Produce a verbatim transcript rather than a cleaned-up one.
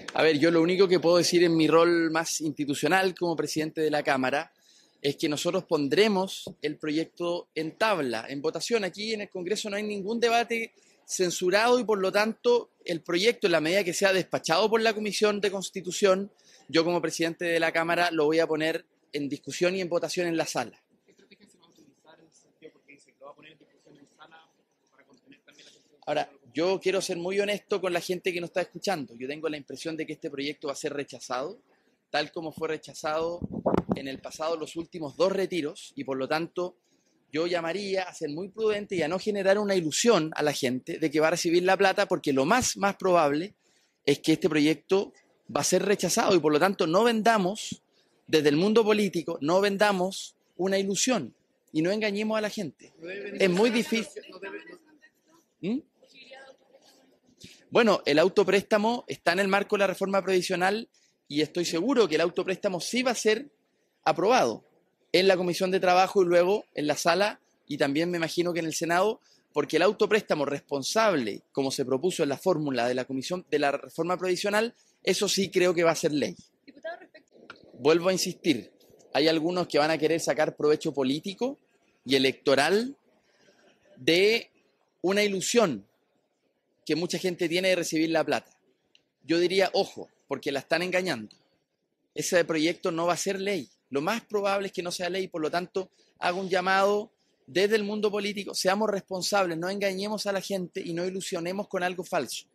A ver, yo lo único que puedo decir en mi rol más institucional como presidente de la Cámara es que nosotros pondremos el proyecto en tabla, en votación. Aquí en el Congreso no hay ningún debate censurado y por lo tanto el proyecto, en la medida que sea despachado por la Comisión de Constitución, yo como presidente de la Cámara lo voy a poner en discusión y en votación en la sala. ¿Qué estrategia se va a utilizar en ese sentido? Porque dice que lo va a poner en discusión en sala para contener también la cuestión. Ahora, yo quiero ser muy honesto con la gente que nos está escuchando. Yo tengo la impresión de que este proyecto va a ser rechazado, tal como fue rechazado en el pasado los últimos dos retiros, y por lo tanto yo llamaría a ser muy prudente y a no generar una ilusión a la gente de que va a recibir la plata, porque lo más, más probable es que este proyecto va a ser rechazado y por lo tanto no vendamos, desde el mundo político, no vendamos una ilusión y no engañemos a la gente. Es muy difícil. ¿Mm? Bueno, el autopréstamo está en el marco de la reforma previsional y estoy seguro que el autopréstamo sí va a ser aprobado en la Comisión de Trabajo y luego en la sala y también me imagino que en el Senado, porque el autopréstamo responsable, como se propuso en la fórmula de la Comisión de la Reforma Previsional, eso sí creo que va a ser ley. Diputado, respecto... Vuelvo a insistir, hay algunos que van a querer sacar provecho político y electoral de una ilusión que mucha gente tiene de recibir la plata. Yo diría, ojo, porque la están engañando. Ese proyecto no va a ser ley. Lo más probable es que no sea ley, por lo tanto, hago un llamado desde el mundo político, seamos responsables, no engañemos a la gente y no ilusionemos con algo falso.